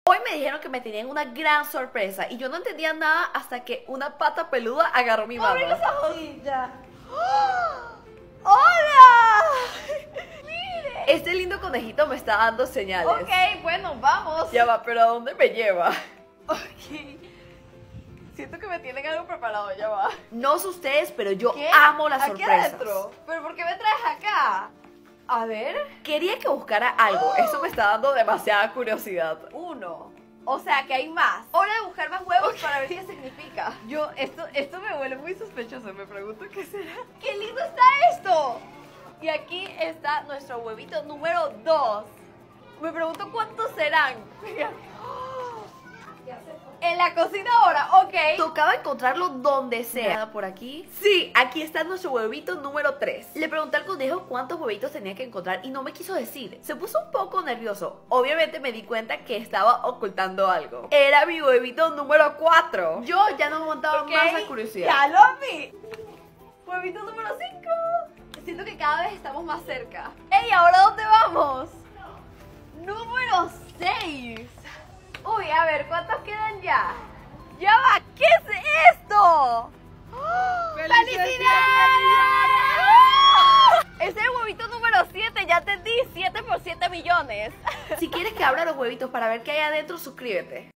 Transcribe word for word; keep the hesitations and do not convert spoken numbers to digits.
Hoy me dijeron que me tenían una gran sorpresa y yo no entendía nada hasta que una pata peluda agarró mi mano. ¡Abre los ojos! Sí, ya. ¡Oh! ¡Hola! ¡Mire! Este lindo conejito me está dando señales. Ok, bueno, vamos. Ya va, pero ¿a dónde me lleva? Ok. Siento que me tienen algo preparado, ya va. No sé ustedes, pero yo ¿Qué? amo las ¿Aquí sorpresas. adentro? ¿Pero por qué me traes acá? A ver. Quería que buscara algo, eso me está dando demasiada curiosidad. Uno. O sea, que hay más. Hora de buscar más huevos para ver qué significa. Yo, esto, esto me huele muy sospechoso. Me pregunto qué será. ¡Qué lindo está esto! Y aquí está nuestro huevito número dos. Me pregunto cuántos serán. Mira. En la cocina ahora, ok. Tocaba encontrarlo donde sea. ¿Nada por aquí? Sí, aquí está nuestro huevito número tres. Le pregunté al conejo cuántos huevitos tenía que encontrar y no me quiso decir. Se puso un poco nervioso. Obviamente me di cuenta que estaba ocultando algo. Era mi huevito número cuatro. Yo ya no aguantaba Ok, más la curiosidad. Ya lo vi. Huevito número cinco. Siento que cada vez estamos más cerca. ¡Ey! ¿Ahora dónde vamos? Número seis. Uy, a ver, ¿cuántos quedan ya? ¡Ya va! ¿Qué es esto? ¡Felicidades! Es el huevito número siete, ya te di siete por siete millones. Si quieres que abra los huevitos para ver qué hay adentro, suscríbete.